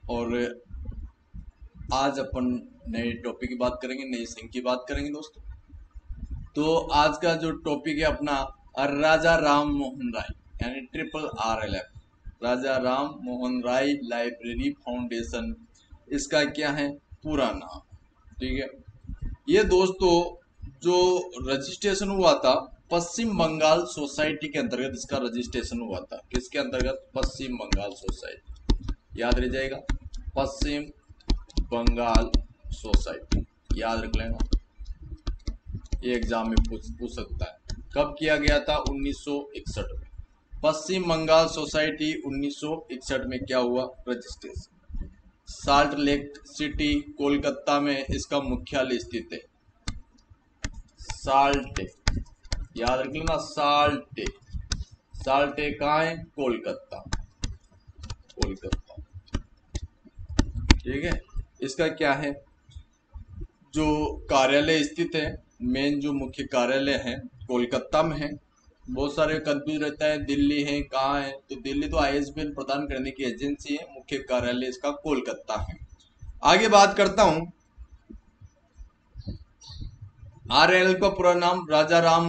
और आज अपन नए टॉपिक की बात करेंगे, नई संघ की बात करेंगे दोस्तों। तो आज का जो टॉपिक है अपना राजा राम मोहन राय यानी RRLF, Raja Ram Mohan Roy library foundation, इसका क्या है पूरा नाम। ठीक है, ये दोस्तों जो रजिस्ट्रेशन हुआ था पश्चिम बंगाल सोसाइटी के अंतर्गत, इसका रजिस्ट्रेशन हुआ था किसके अंतर्गत? पश्चिम बंगाल सोसाइटी, याद रह जाएगा, पश्चिम बंगाल सोसाइटी, याद रख लेना, ये एग्जाम में पूछ सकता है। कब किया गया था? 1961 में। पश्चिम बंगाल सोसाइटी 1961 में क्या हुआ? रजिस्ट्रेशन। साल्ट लेक सिटी कोलकाता में इसका मुख्यालय स्थित है। साल्ट, याद रख लेना, साल्ट, साल्ट कहाँ है? कोलकाता, कोलकाता। ठीक है, इसका क्या है जो कार्यालय स्थित है, मेन जो मुख्य कार्यालय है कोलकाता में है। बहुत सारे कंफ्यूज रहता है दिल्ली है कहाँ है, तो दिल्ली तो ISBN प्रदान करने की एजेंसी है, मुख्य कार्यालय इसका कोलकाता है। आगे बात करता हूं, RL का पूरा नाम Raja Ram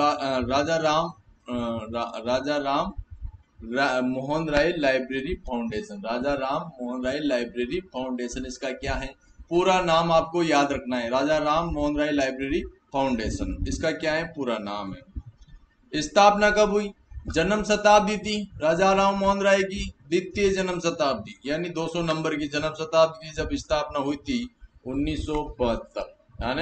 Mohan Roy library foundation, Raja Ram Mohan Roy library foundation, इसका क्या है पूरा नाम? आपको याद रखना है, राजा राम मोहन राय लाइब्रेरी फाउंडेशन, इसका क्या है पूरा नाम है। स्थापना कब हुई? जन्म शताब्दी थी राजा राम मोहन राय की, द्वितीय जन्म शताब्दी यानी 200 नंबर की जन्म शताब्दी जब स्थापना हुई थी 1972, यानी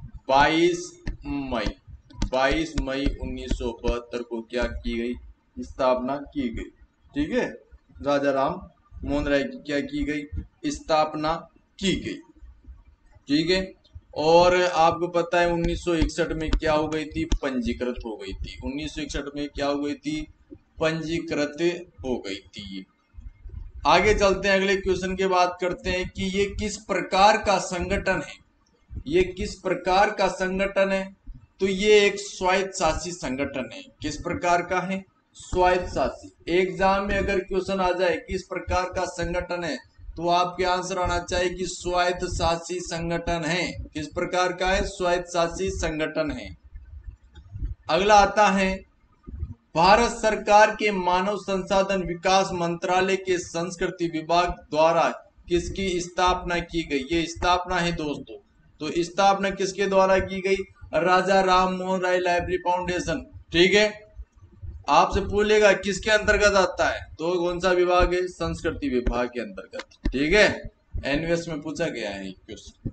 22 मई 1972 को क्या की गई? स्थापना की गई। ठीक है, राजा राम मोहन राय की क्या की गई? स्थापना की गई। ठीक है, और आपको पता है 1961 में क्या हो गई थी? पंजीकृत हो गई थी। 1961 में क्या हो गई थी? पंजीकृत हो गई थी। आगे चलते हैं, अगले क्वेश्चन की बात करते हैं कि ये किस प्रकार का संगठन है। ये किस प्रकार का संगठन है? तो ये एक स्वायत्त शासी संगठन है। किस प्रकार का है? स्वायत्त शासी। एग्जाम में अगर क्वेश्चन आ जाए किस प्रकार का संगठन है, तो आपके आंसर आना चाहिए कि स्वायत्त शासी संगठन है। किस प्रकार का है? स्वायत्त शासी संगठन है। अगला आता है, भारत सरकार के मानव संसाधन विकास मंत्रालय के संस्कृति विभाग द्वारा किसकी स्थापना की गई? ये स्थापना है दोस्तों, तो स्थापना किसके द्वारा की गई? Raja Ram Mohan Roy library foundation. ठीक है, आपसे पूछेगा किसके अंतर्गत आता है, तो कौन सा विभाग है? संस्कृति विभाग के अंतर्गत। ठीक है, NVS में पूछा गया है क्वेश्चन।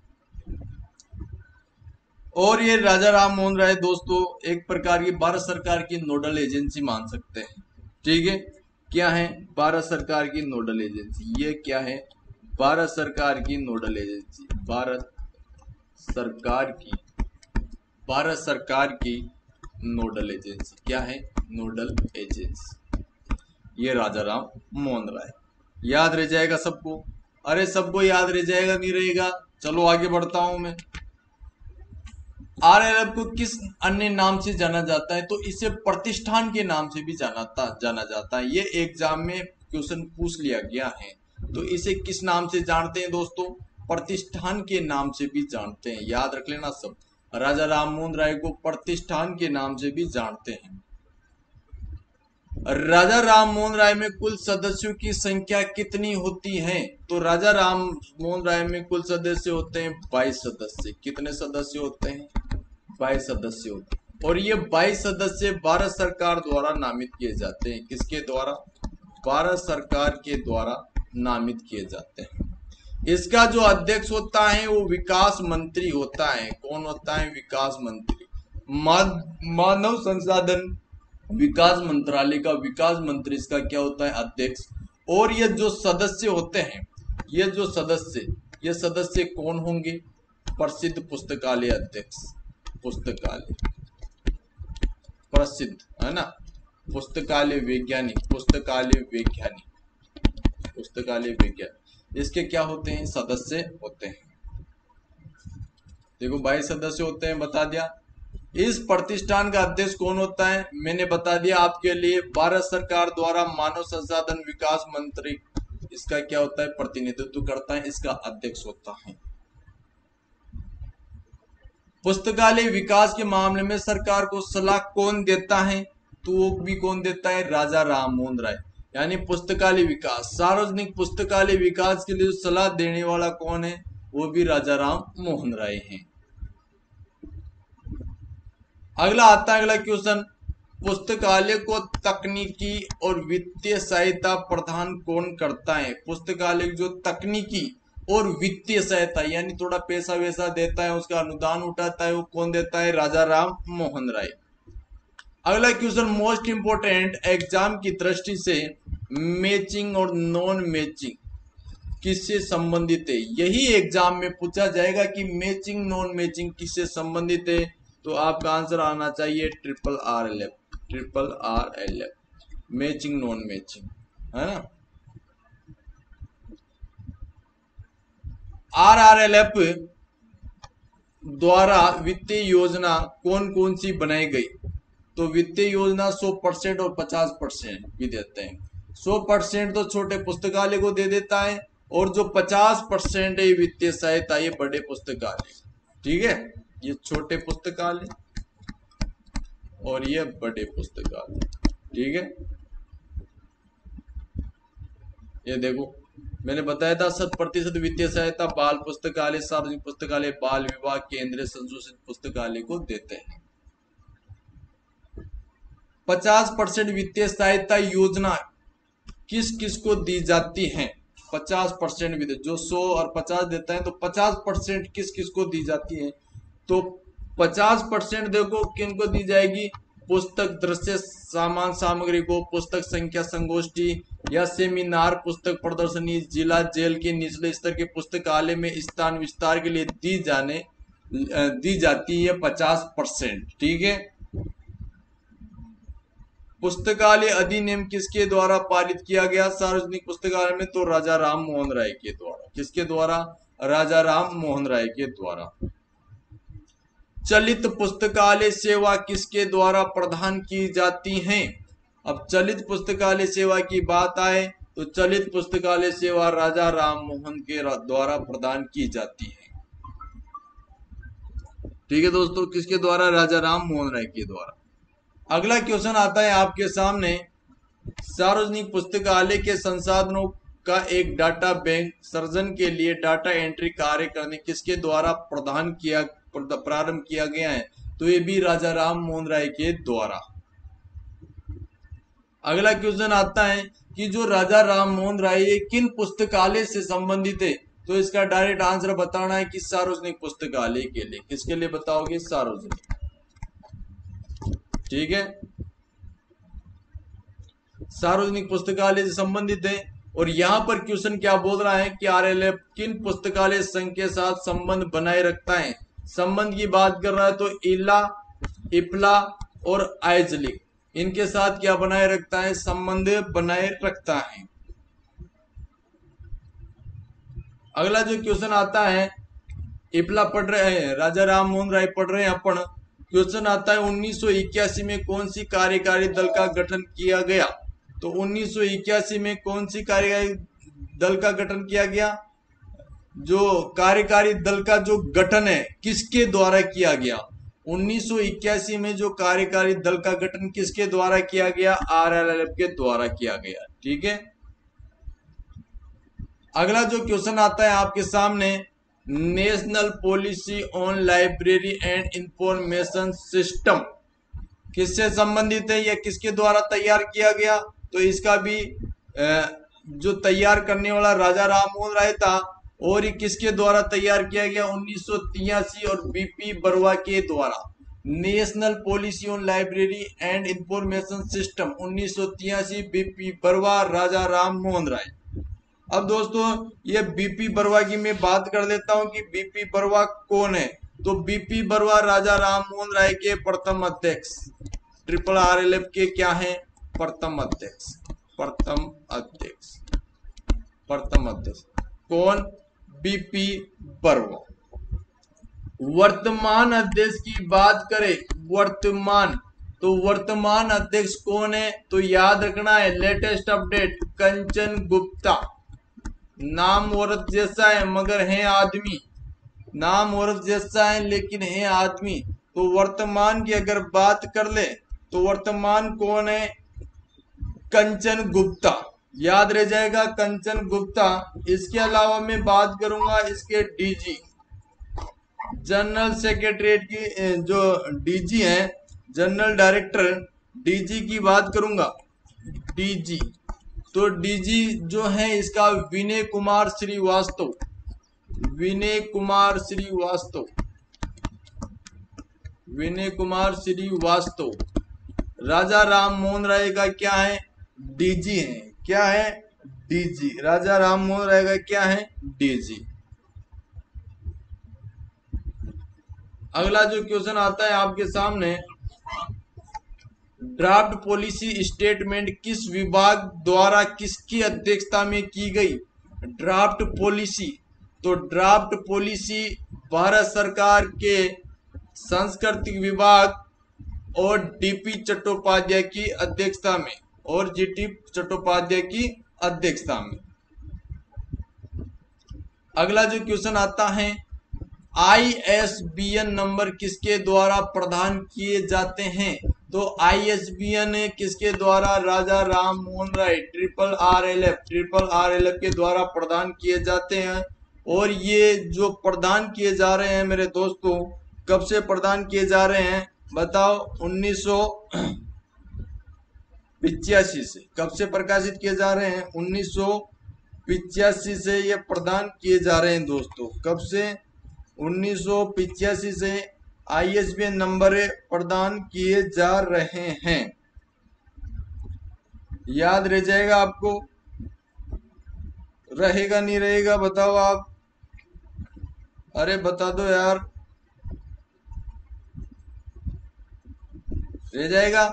और ये राजा राम मोहन राय दोस्तों एक प्रकार की भारत सरकार की नोडल एजेंसी मान सकते हैं। ठीक है, क्या है? भारत सरकार की नोडल एजेंसी। ये क्या है? भारत सरकार की नोडल एजेंसी, भारत सरकार की नोडल एजेंसी। क्या है? Nodal agency. ये राजा राम मोहन राय, याद रह जाएगा सबको? अरे सबको याद रह जाएगा, नहीं रहेगा? चलो आगे बढ़ता हूं मैं। RLF को किस अन्य नाम से जाना जाता है? तो इसे प्रतिष्ठान के नाम से भी जाना जाता है। ये एग्जाम में क्वेश्चन पूछ लिया गया है। तो इसे किस नाम से जानते हैं दोस्तों? प्रतिष्ठान के नाम से भी जानते हैं, याद रख लेना सब। राजा राम मोहन राय को प्रतिष्ठान के नाम से भी जानते हैं। राजा राम मोहन राय में कुल सदस्यों की संख्या कितनी होती है? तो राजा राम मोहन राय में कुल सदस्य होते हैं 22 सदस्य। कितने सदस्य होते हैं? 22 सदस्य होते हैं। और ये 22 सदस्य भारत सरकार द्वारा नामित किए जाते हैं। किसके द्वारा? भारत सरकार के द्वारा नामित किए जाते हैं। इसका जो अध्यक्ष होता है वो विकास मंत्री होता है। कौन होता है? विकास मंत्री। मानव संसाधन विकास मंत्रालय का विकास मंत्री इसका क्या होता है? अध्यक्ष। और ये जो सदस्य होते हैं, ये सदस्य कौन होंगे? प्रसिद्ध पुस्तकालय अध्यक्ष, पुस्तकालय प्रसिद्ध है ना, पुस्तकालय वैज्ञानिक, इसके क्या होते हैं? सदस्य होते हैं। देखो 22 सदस्य होते हैं, बता दिया। इस प्रतिष्ठान का अध्यक्ष कौन होता है? मैंने बता दिया आपके लिए, भारत सरकार द्वारा मानव संसाधन विकास मंत्री इसका क्या होता है, प्रतिनिधित्व करता है, इसका अध्यक्ष होता है। पुस्तकालय विकास के मामले में सरकार को सलाह कौन देता है, तो वो भी कौन देता है, राजा राम मोहन राय। यानी पुस्तकालय विकास, सार्वजनिक पुस्तकालय विकास के लिए सलाह देने वाला कौन है, वो भी राजा राम मोहन राय हैं। अगला आता है अगला क्वेश्चन, पुस्तकालय को तकनीकी और वित्तीय सहायता प्रदान कौन करता है। पुस्तकालय जो तकनीकी और वित्तीय सहायता यानी थोड़ा पैसा वैसा देता है, उसका अनुदान उठाता है, वो कौन देता है, राजा राम मोहन राय। अगला क्वेश्चन मोस्ट इंपोर्टेंट एग्जाम की दृष्टि से मैचिंग और नॉन मैचिंग किससे संबंधित है। यही एग्जाम में पूछा जाएगा कि मैचिंग नॉन मैचिंग किससे संबंधित है, तो आपका आंसर आना चाहिए RRLF, मैचिंग नॉन मैचिंग, है ना। RRLF द्वारा वित्तीय योजना कौन कौन सी बनाई गई, तो वित्तीय योजना 100% और 50% भी देते हैं। 100% तो छोटे पुस्तकालय को दे देता है, और जो 50% है वित्तीय सहायता ये बड़े पुस्तकालय, ठीक है, ये छोटे पुस्तकालय और ये बड़े पुस्तकालय, ठीक है। ये देखो मैंने बताया था 100% वित्तीय सहायता बाल पुस्तकालय, सार्वजनिक पुस्तकालय, बाल विभाग, केंद्रीय संशोधित पुस्तकालय को देते हैं। 50% वित्तीय सहायता योजना किस किस को दी जाती है। 50% वित्तीय, जो 100 और 50 देता है, तो 50% किस किस को दी जाती है, तो 50% देखो किन को दी जाएगी, पुस्तक दृश्य सामान सामग्री को, पुस्तक संख्या संगोष्ठी या सेमिनार, पुस्तक प्रदर्शनी, जिला जेल के निचले स्तर के पुस्तकालय में स्थान विस्तार के लिए दी जाती है 50%, ठीक है। पुस्तकालय अधिनियम किसके द्वारा पारित किया गया सार्वजनिक पुस्तकालय में, तो राजा राम मोहन राय के द्वारा। किसके द्वारा, राजा राम मोहन राय के द्वारा। चलित पुस्तकालय सेवा किसके द्वारा प्रदान की जाती है। अब चलित पुस्तकालय सेवा की बात आए तो चलित पुस्तकालय सेवा राजा राम मोहन के द्वारा प्रदान की जाती है, ठीक है दोस्तों, किसके द्वारा, राजा राम मोहन राय के द्वारा। अगला क्वेश्चन आता है आपके सामने, सार्वजनिक पुस्तकालय के संसाधनों का एक डाटा बैंक सृजन के लिए डाटा एंट्री कार्य करने किसके द्वारा प्रारंभ किया गया है, तो ये भी राजा राम मोहन राय के द्वारा। अगला क्वेश्चन आता है कि जो राजा राम मोहन राय किन पुस्तकालय से संबंधित है, तो इसका डायरेक्ट आंसर बताना है कि सार्वजनिक पुस्तकालय के लिए। किसके लिए बताओगे, सार्वजनिक, ठीक है, सार्वजनिक पुस्तकालय से संबंधित है। और यहां पर क्वेश्चन क्या बोल रहा है कि RLF किन पुस्तकालय संघ के साथ संबंध बनाए रखता है। संबंध की बात कर रहा है तो इला, इप्ला और आइजलिक, इनके साथ क्या बनाए रखता है, संबंध बनाए रखता है। अगला जो क्वेश्चन आता है, इप्ला पढ़ रहे हैं, राजा राम मोहन राय पढ़ रहे हैं अपन। क्वेश्चन आता है 1981 में कौन सी कार्यकारी दल का गठन किया गया, तो 1981 में कौन सी कार्यकारी दल का गठन किया गया, जो कार्यकारी दल का जो गठन है किसके द्वारा किया गया। 1981 में जो कार्यकारी दल का गठन किसके द्वारा किया गया, RLF के द्वारा किया गया, ठीक है। अगला जो क्वेश्चन आता है आपके सामने, national policy on library and information system किससे संबंधित है या किसके द्वारा तैयार किया गया, तो इसका भी जो तैयार करने वाला राजा राम मोहन राय था, और ये किसके द्वारा तैयार किया गया, 1983 और BP बरुआ के द्वारा। National policy on library and information system 1983, BP Barua, Raja Ram Mohan Roy. अब दोस्तों ये BP बरुआ की मैं बात कर लेता हूं कि BP बरुआ कौन है, तो BP बरुआ राजा राम मोहन राय के प्रथम अध्यक्ष, RRLF के क्या है, प्रथम अध्यक्ष, प्रथम अध्यक्ष कौन, BP बरुआ। वर्तमान अध्यक्ष की बात करें, वर्तमान, तो वर्तमान अध्यक्ष कौन है, तो याद रखना है लेटेस्ट अपडेट कंचन गुप्ता, नाम औरत जैसा है मगर है आदमी, नाम औरत जैसा है लेकिन है आदमी। तो वर्तमान की अगर बात कर ले तो वर्तमान कौन है? कंचन गुप्ता, याद रह जाएगा कंचन गुप्ता। इसके अलावा मैं बात करूंगा इसके डीजी, जनरल सेक्रेटरीट की जो डीजी हैं, जनरल डायरेक्टर, डीजी की बात करूंगा। डीजी, तो डीजी जो है इसका विनय कुमार श्रीवास्तव, विनय कुमार श्रीवास्तव, विनय कुमार श्रीवास्तव। राजा राम मोहन राय का क्या है? डीजी है। क्या है? डीजी। राजा राम मोहन राय का क्या है? डीजी। अगला जो क्वेश्चन आता है आपके सामने, ड्राफ्ट पॉलिसी स्टेटमेंट किस विभाग द्वारा किसकी अध्यक्षता में की गई? ड्राफ्ट पॉलिसी, तो ड्राफ्ट पॉलिसी भारत सरकार के सांस्कृतिक विभाग और डीपी चट्टोपाध्याय की अध्यक्षता में, और जीटी चट्टोपाध्याय की अध्यक्षता में। अगला जो क्वेश्चन आता है, ISBN नंबर किसके द्वारा प्रदान किए जाते हैं? तो ISBN किसके द्वारा? राजा राम मोहन राय, RRLF के द्वारा प्रदान किए जाते हैं। और ये जो प्रदान किए जा रहे हैं मेरे दोस्तों, कब से प्रदान किए जा रहे हैं बताओ? 1985 से। कब से प्रकाशित किए जा रहे हैं? 1985 से ये प्रदान किए जा रहे हैं दोस्तों। कब से? 1985 से ISBN नंबर प्रदान किए जा रहे हैं। याद रह जाएगा आपको? रहेगा नहीं रहेगा बताओ आप? अरे बता दो यार, रह जाएगा?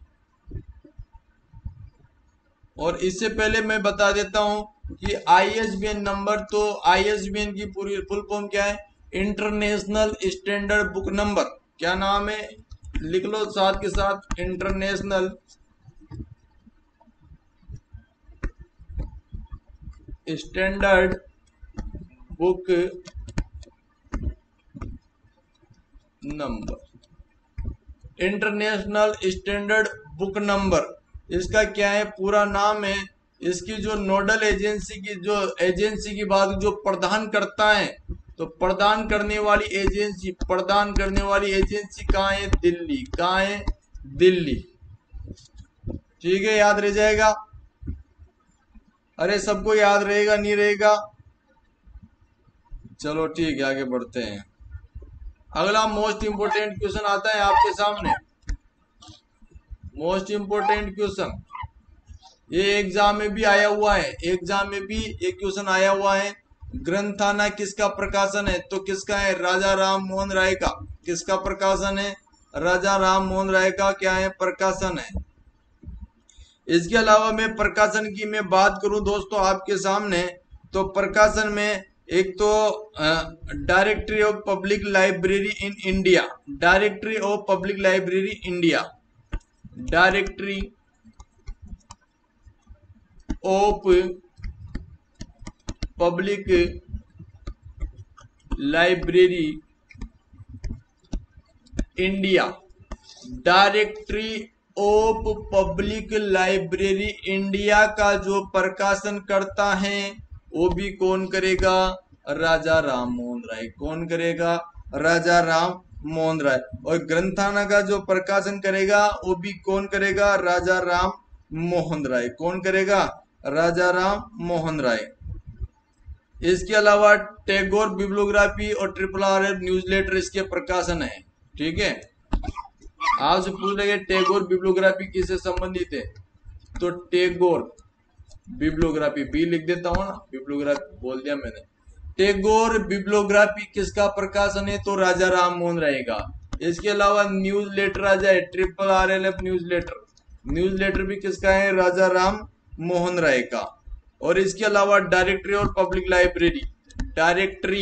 और इससे पहले मैं बता देता हूं कि ISBN नंबर, तो ISBN की पूरी फुल फॉर्म क्या है? International standard book number. क्या नाम है? लिख लो साथ के साथ, international standard book number, international standard book number. इसका क्या है? पूरा नाम है। इसकी जो नोडल एजेंसी की, जो एजेंसी की बात जो प्रदान करता है, तो प्रदान करने वाली एजेंसी, प्रदान करने वाली एजेंसी कहाँ है? दिल्ली। कहाँ है? दिल्ली। ठीक है, याद रह जाएगा? अरे सबको याद रहेगा नहीं रहेगा? चलो ठीक है, आगे बढ़ते हैं। अगला मोस्ट इंपोर्टेंट क्वेश्चन आता है आपके सामने। मोस्ट इंपोर्टेंट क्वेश्चन, ये एग्जाम में भी आया हुआ है, एग्जाम में भी एक क्वेश्चन आया हुआ है। ग्रंथाना किसका प्रकाशन है? तो किसका है? राजा राम मोहन राय का। किसका प्रकाशन है? राजा राम मोहन राय का क्या है? प्रकाशन है। इसके अलावा मैं प्रकाशन की मैं बात करूं दोस्तों आपके सामने, तो प्रकाशन में एक तो directory of public library in India, directory of public library India, directory of public library India, directory of public library India का जो प्रकाशन करता है वो भी कौन करेगा? राजा राम मोहन राय। कौन करेगा? राजा राम मोहन राय। और ग्रंथाना का जो प्रकाशन करेगा वो भी कौन करेगा? राजा राम मोहन राय। कौन करेगा? राजा राम मोहन राय। इसके अलावा टैगोर बिब्लियोग्राफी और RRR न्यूज़लेटर इसके प्रकाशन है। ठीक है, आपसे पूछ रहे टैगोर बिब्लियोग्राफी किससे संबंधित है? तो टैगोर बिब्लियोग्राफी, बी लिख देता हूं ना, बिब्लियोग्राफी बोल दिया मैंने। टैगोर बिब्लियोग्राफी किसका प्रकाशन है? तो राजा राम मोहन राय का। इसके अलावा न्यूज लेटर आ जाए, RRLF न्यूज़लेटर, न्यूज़लेटर भी किसका है? राजा राम मोहन राय का। और इसके अलावा डायरेक्टरी और public library, directory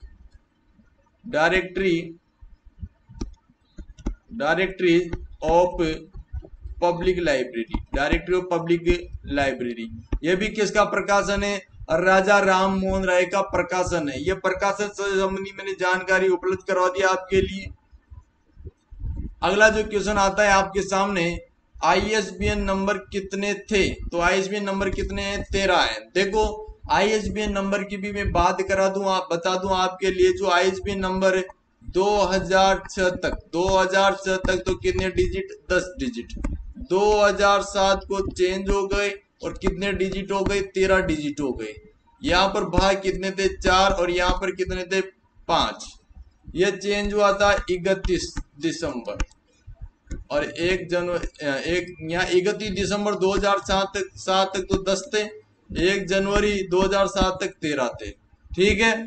of public library, directory of public library, यह भी किसका प्रकाशन है? राजा राम मोहन राय का प्रकाशन है। यह प्रकाशन से संबंधी मैंने जानकारी उपलब्ध करवा दिया आपके लिए। अगला जो क्वेश्चन आता है आपके सामने, ISBN नंबर कितने थे? तो ISBN नंबर कितने हैं? 13 है। देखो ISBN नंबर की भी मैं बात करा दूं, आप बता दूं आपके लिए। जो ISBN नंबर 2006 तक तो कितने डिजिट? 10 डिजिट। 2007 को चेंज हो गए और कितने डिजिट हो गए? 13 डिजिट हो गए। यहाँ पर भाग कितने थे? 4 और यहाँ पर कितने थे? 5। यह चेंज हुआ था 31 दिसंबर और 1 यहाँ 31 दिसंबर 2007 तक तो 10 थे, 1 जनवरी 2007 तक 13 थे। ठीक है।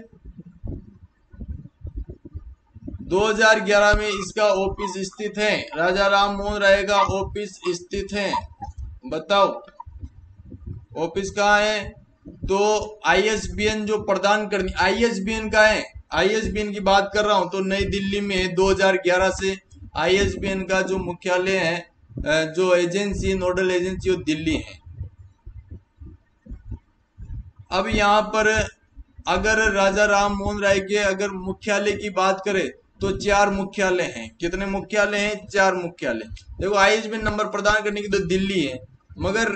2011 में इसका ऑफिस स्थित है। राजा राम मोहन राय का ऑफिस स्थित है। बताओ ऑफिस कहाँ है? तो ISBN जो प्रदान करनी, ISBN का है, ISBN की बात कर रहा हूं तो नई दिल्ली में 2011 से ISBN का जो मुख्यालय है, जो एजेंसी, नोडल एजेंसी, वो दिल्ली है। अब यहाँ पर अगर राजा राम मोहन राय के अगर मुख्यालय की बात करें तो 4 मुख्यालय हैं। कितने मुख्यालय हैं? 4 मुख्यालय। देखो ISBN नंबर प्रदान करने की तो दिल्ली है, मगर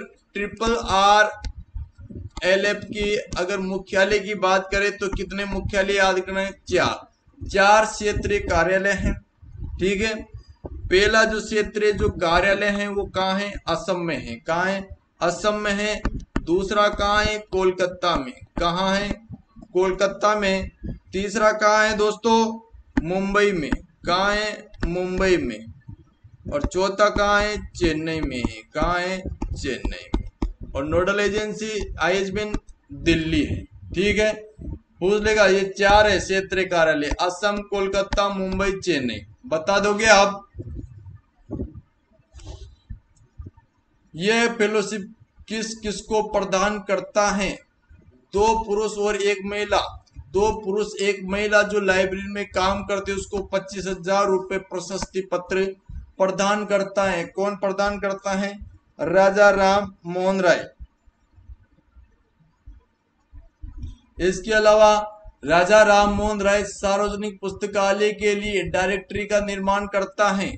RRLF की अगर मुख्यालय की बात करें तो कितने मुख्यालय याद करना है? 4 क्षेत्रीय कार्यालय हैं। ठीक है। पहला जो क्षेत्रीय जो कार्यालय है वो कहाँ है? असम में है। कहाँ है? असम में है। दूसरा कहाँ है? कोलकाता में। कहाँ है? कोलकाता में। तीसरा कहाँ है दोस्तों? मुंबई में। कहाँ है? मुंबई में। और चौथा कहाँ है? चेन्नई में है। कहाँ है? चेन्नई में। और नोडल एजेंसी ISBN दिल्ली है। ठीक है। पूछ लेगा, ये 4 है क्षेत्रीय कार्यालय, असम, कोलकाता, मुंबई, चेन्नई। बता दोगे आप? यह फेलोशिप किस किस को प्रदान करता है? 2 पुरुष और 1 महिला। 2 पुरुष 1 महिला जो लाइब्रेरी में काम करते हैं उसको 25,000 रुपए प्रशस्ति पत्र प्रदान करता है। कौन प्रदान करता है? राजा राम मोहन राय। इसके अलावा राजा राम मोहन राय सार्वजनिक पुस्तकालय के लिए डायरेक्टरी का निर्माण करता है।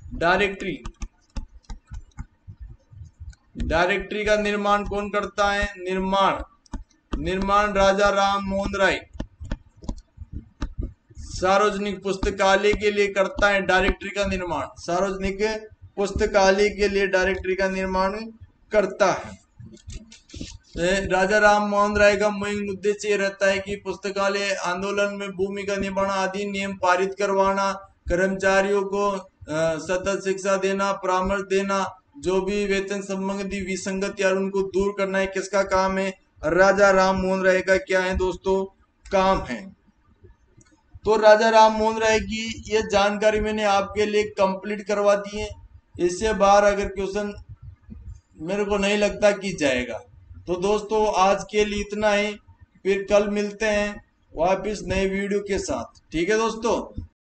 डायरेक्टरी का निर्माण कौन करता है? निर्माण राजा राम मोहन राय सार्वजनिक पुस्तकालय के लिए करता है डायरेक्टरी का निर्माण। सार्वजनिक पुस्तकालय के लिए डायरेक्टरी का निर्माण करता है। राजा राम मोहन राय का मुख्य उद्देश्य ये रहता है कि पुस्तकालय आंदोलन में भूमिका निभाना, अधिनियम पारित करवाना, कर्मचारियों को सतत शिक्षा देना, परामर्श देना, जो भी वेतन संबंधी विसंगति और उनको दूर करना है। किसका काम है? राजा राम मोहन राय का क्या है दोस्तों? काम है। तो राजा राम मोहन राय की ये जानकारी मैंने आपके लिए कंप्लीट करवा दी है। इससे बाहर अगर क्वेश्चन मेरे को नहीं लगता कि जाएगा। तो दोस्तों आज के लिए इतना ही, फिर कल मिलते हैं वापस नए वीडियो के साथ। ठीक है दोस्तों।